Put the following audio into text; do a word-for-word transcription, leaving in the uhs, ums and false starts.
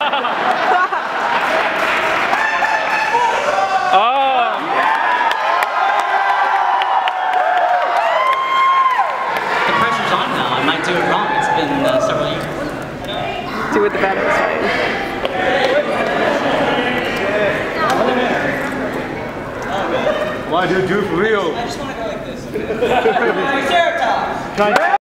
The pressure's on now. I might do it wrong. It's been uh, several years. Do it the better side. Why do you do for real? I just want to go like this. Triceratops!